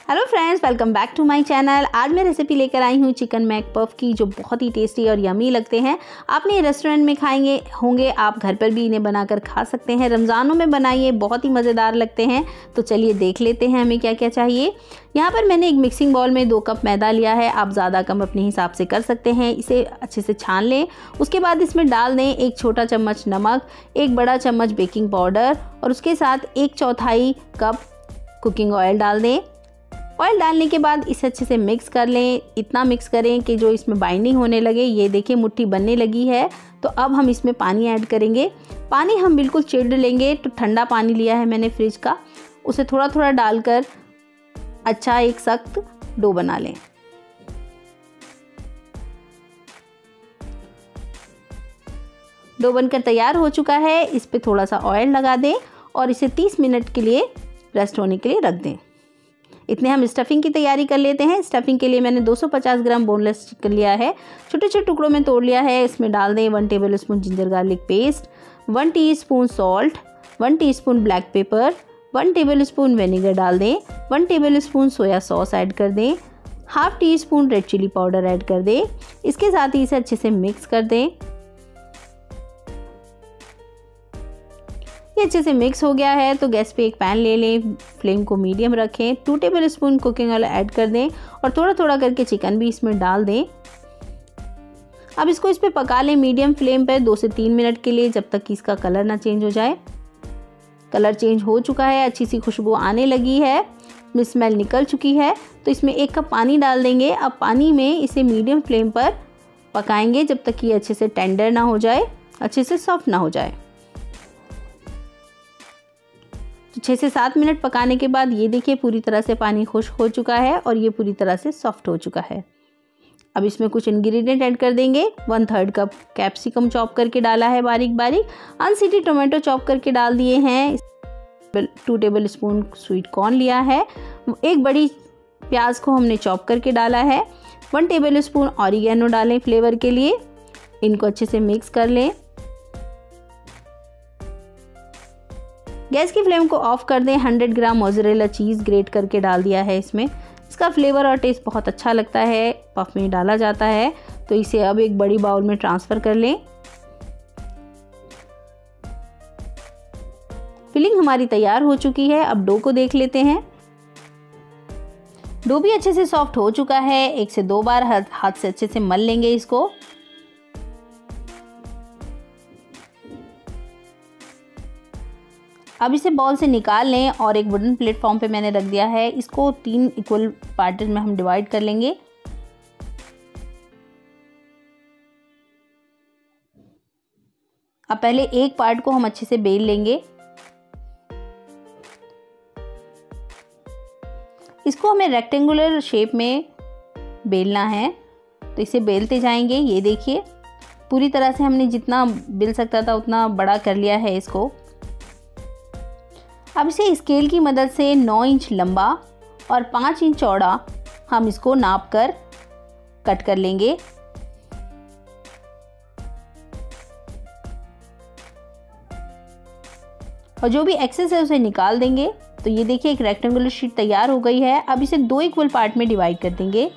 Hello friends, welcome back to my channel. आज मैं recipe लेकर आई हूँ चिकन मैक पफ की, जो बहुत ही टेस्टी और यमी लगते हैं। आपने ये रेस्टोरेंट में खाएंगे होंगे, आप घर पर भी इन्हें बनाकर खा सकते हैं। रमज़ानों में बनाइए, बहुत ही मज़ेदार लगते हैं। तो चलिए देख लेते हैं हमें क्या क्या चाहिए। यहाँ पर मैंने एक मिक्सिंग बाउल में 2 कप मैदा लिया है। आप ज़्यादा कम अपने हिसाब से कर सकते हैं। इसे अच्छे से छान लें। उसके बाद इसमें डाल दें 1 छोटा चम्मच नमक, 1 बड़ा चम्मच बेकिंग पाउडर और उसके साथ 1/4 कप कुकिंग ऑयल डाल दें। ऑयल डालने के बाद इसे अच्छे से मिक्स कर लें। इतना मिक्स करें कि जो इसमें बाइंडिंग होने लगे। ये देखिए मुट्ठी बनने लगी है। तो अब हम इसमें पानी ऐड करेंगे। पानी हम बिल्कुल चिल्ड लेंगे। तो ठंडा पानी लिया है मैंने फ्रिज का, उसे थोड़ा थोड़ा डालकर अच्छा एक सख्त डो बना लें। डो बनकर तैयार हो चुका है। इस पे थोड़ा सा ऑयल लगा दें और इसे 30 मिनट के लिए रेस्ट होने के लिए रख दें। इतने हम स्टफिंग की तैयारी कर लेते हैं। स्टफिंग के लिए मैंने 250 ग्राम बोनलेस चिकन लिया है, छोटे छोटे टुकड़ों में तोड़ लिया है। इसमें डाल दें 1 tablespoon ginger garlic paste, 1 teaspoon salt, 1 teaspoon black pepper, 1 tablespoon vinegar डाल दें, 1 टेबलस्पून सोया सॉस ऐड कर दें, half teaspoon red chilli powder add कर दें। इसके साथ ही इसे अच्छे से मिक्स कर दें। ये अच्छे से मिक्स हो गया है तो गैस पे एक पैन ले लें, फ्लेम को मीडियम रखें, 2 टेबलस्पून कुकिंग ऑयल ऐड कर दें और थोड़ा थोड़ा करके चिकन भी इसमें डाल दें। अब इसको इस पे पका लें मीडियम फ्लेम पे 2 से 3 मिनट के लिए, जब तक कि इसका कलर ना चेंज हो जाए। कलर चेंज हो चुका है, अच्छी सी खुशबू आने लगी है, स्मेल निकल चुकी है। तो इसमें 1 कप पानी डाल देंगे। अब पानी में इसे मीडियम फ्लेम पर पकाएंगे जब तक कि ये अच्छे से टेंडर ना हो जाए, अच्छे से सॉफ्ट ना हो जाए। तो 6 से 7 मिनट पकाने के बाद ये देखिए पूरी तरह से पानी खुश्क हो चुका है और ये पूरी तरह से सॉफ्ट हो चुका है। अब इसमें कुछ इंग्रेडिएंट ऐड कर देंगे। 1/3 कप कैप्सिकम चॉप करके डाला है बारीक बारीक, अनसीटी टोमेटो चॉप करके डाल दिए हैं, 2 टेबलस्पून स्वीट कॉर्न लिया है, 1 बड़ी प्याज को हमने चॉप करके डाला है, 1 टेबलस्पून ऑरिगेनो डालें फ्लेवर के लिए। इनको अच्छे से मिक्स कर लें। गैस की फ्लेम को ऑफ कर दें। 100 ग्राम मोज़रेला चीज़ ग्रेट करके डाल दिया है इसमें। इसका फ्लेवर और टेस्ट बहुत अच्छा लगता है, पफ में डाला जाता है। तो इसे अब एक बड़ी बाउल में ट्रांसफ़र कर लें। फिलिंग हमारी तैयार हो चुकी है। अब डो को देख लेते हैं। डो भी अच्छे से सॉफ्ट हो चुका है। 1 से 2 बार हाथ से अच्छे से मल लेंगे इसको। अब इसे बॉल से निकाल लें और एक वुडन प्लेटफॉर्म पे मैंने रख दिया है। इसको 3 इक्वल पार्ट में हम डिवाइड कर लेंगे। अब पहले एक पार्ट को हम अच्छे से बेल लेंगे। इसको हमें रेक्टेंगुलर शेप में बेलना है, तो इसे बेलते जाएंगे। ये देखिए पूरी तरह से हमने जितना बेल सकता था उतना बड़ा कर लिया है इसको। अब इसे स्केल की मदद से 9 इंच लंबा और 5 इंच चौड़ा हम इसको नाप कर कट कर लेंगे। और जो भी एक्सेस है उसे निकाल देंगे। तो ये देखिए एक रेक्टेंगुलर शीट तैयार हो गई है। अब इसे 2 इक्वल पार्ट में डिवाइड कर देंगे।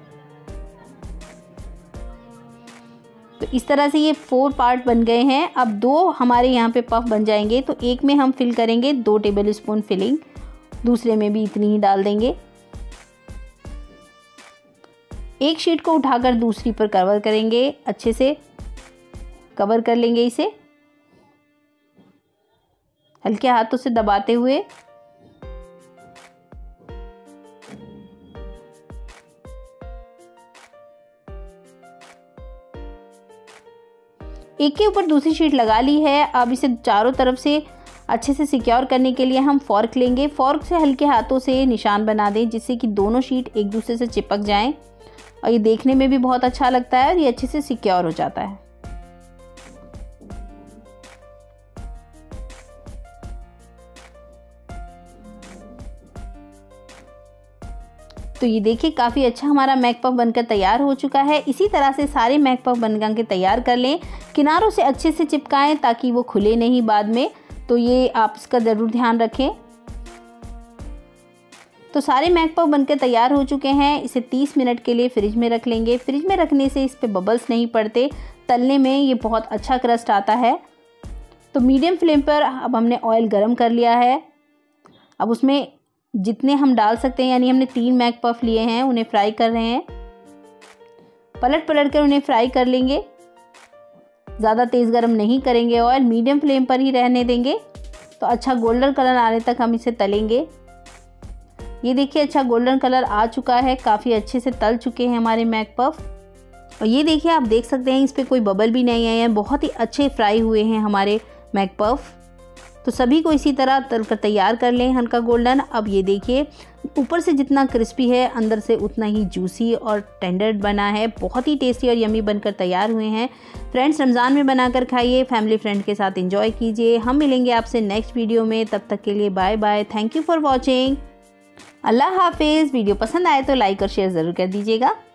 तो इस तरह से ये 4 पार्ट बन गए हैं। अब 2 हमारे यहाँ पे पफ बन जाएंगे। तो एक में हम फिल करेंगे 2 टेबलस्पून फिलिंग, दूसरे में भी इतनी ही डाल देंगे। एक शीट को उठाकर दूसरी पर कवर करेंगे, अच्छे से कवर कर लेंगे इसे हल्के हाथों से दबाते हुए। एक के ऊपर दूसरी शीट लगा ली है। अब इसे चारों तरफ से अच्छे से सिक्योर करने के लिए हम फॉर्क लेंगे। फॉर्क से हल्के हाथों से निशान बना दें जिससे कि दोनों शीट एक दूसरे से चिपक जाएं और ये देखने में भी बहुत अच्छा लगता है और ये अच्छे से सिक्योर हो जाता है। तो ये देखिए काफ़ी अच्छा हमारा मैक पफ बनकर तैयार हो चुका है। इसी तरह से सारे मैक पफ बन के तैयार कर लें। किनारों से अच्छे से चिपकाएं ताकि वो खुले नहीं बाद में। तो ये आप इसका ज़रूर ध्यान रखें। तो सारे मैक पफ बनकर तैयार हो चुके हैं। इसे 30 मिनट के लिए फ्रिज में रख लेंगे। फ्रिज में रखने से इस पे बबल्स नहीं पड़ते, तलने में ये बहुत अच्छा क्रस्ट आता है। तो मीडियम फ्लेम पर अब हमने ऑयल गरम कर लिया है। अब उसमें जितने हम डाल सकते हैं, यानी हमने 3 मैक पफ लिए हैं, उन्हें फ्राई कर रहे हैं। पलट पलट कर उन्हें फ्राई कर लेंगे। ज़्यादा तेज़ गरम नहीं करेंगे, ऑयल मीडियम फ्लेम पर ही रहने देंगे। तो अच्छा गोल्डन कलर आने तक हम इसे तलेंगे। ये देखिए अच्छा गोल्डन कलर आ चुका है, काफ़ी अच्छे से तल चुके हैं हमारे मैक पफ। और ये देखिए आप देख सकते हैं इस पर कोई बबल भी नहीं आए हैं, बहुत ही अच्छे फ्राई हुए हैं हमारे मैक पफ। तो सभी को इसी तरह तल कर तैयार कर लें हल्का गोल्डन। अब ये देखिए ऊपर से जितना क्रिस्पी है, अंदर से उतना ही जूसी और टेंडर बना है। बहुत ही टेस्टी और यमी बनकर तैयार हुए हैं। फ्रेंड्स, रमज़ान में बनाकर खाइए, फैमिली फ्रेंड के साथ एंजॉय कीजिए। हम मिलेंगे आपसे नेक्स्ट वीडियो में, तब तक के लिए bye bye. Thank you for watching. अल्लाह हाफिज़। वीडियो पसंद आए तो लाइक और शेयर ज़रूर कर दीजिएगा।